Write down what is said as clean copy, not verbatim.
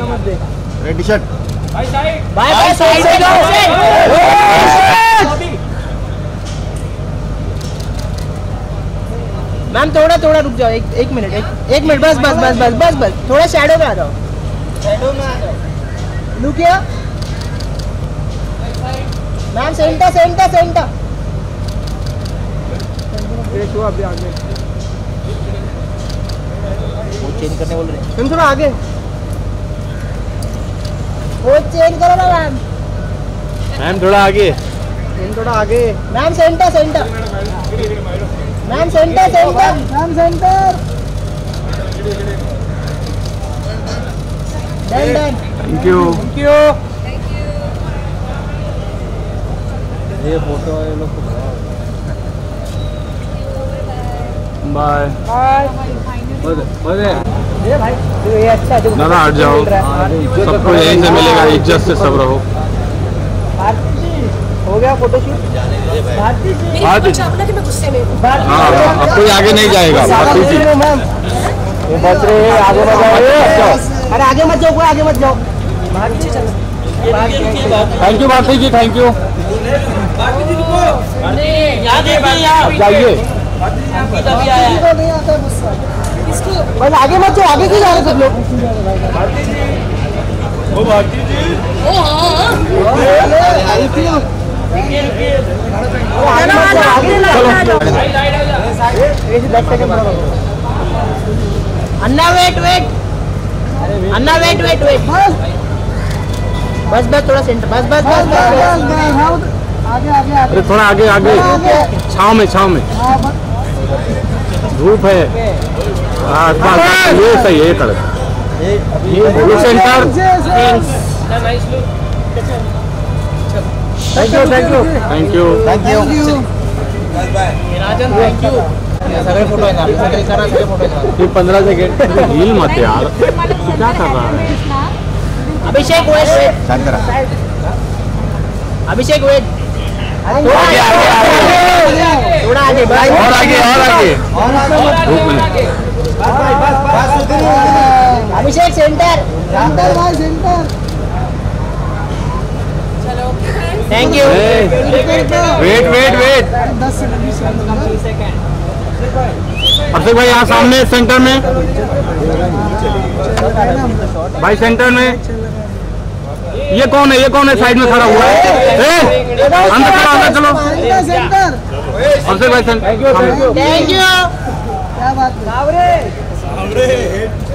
Red T-shirt bye bye side से जाओ। Ma'am थोड़ा रुक जाओ, एक मिनट, एक मिनट, बस थोड़ा शैडो में आ जाओ, लुक हियर मैम, सेंटर अभी आगे वो चेंज करने बोल रहे हैं। तुम थोड़ा आगे वो चेंज करो ना मैम, थोड़ा आगे ma'am, centre ma'am, centre done. Thank you. ये फोटो है लोग को बाय ये भाई ये अच्छा जो ना हट जाओ, सबको यहीं से मिलेगा, इज्जत से सब रहो। हो गया फोटोशूट। भारती जी मैं गुस्से में हूं। अब कोई आगे नहीं जाएगा। भारती जी मैम ये बच रहे हैं, आगे मत जाओ। अरे आगे मत जाओ, कोई आगे मत जाओ। भारती चलो, thank you Bharti ji, thank you. जाइए, बस आगे मत जाओ, आगे क्यों जा रहे सब लोग? अन्ना वेट अन्ना वेट बस थोड़ा सेंटर, बस अरे थोड़ा आगे छाँव में धूप है। ये सही है, कर ये सेंटर। Thank you. सगळे फोटो आहे ना, सगळे फोटो आहेत। ये 15 सेकंड रील मत यार, क्या कर रहा है? अभिषेक वेट, अभिषेक वेट, थोड़ा आगे, और आगे। Abhishek centre. Thank you. Wait Abhishek भाई यहाँ सामने सेंटर में, भाई सेंटर में। ये कौन है साइड में खड़ा हुआ है? अंदर चलो। अभिषेक भाई सेंटर। Thank you. क्या बात है?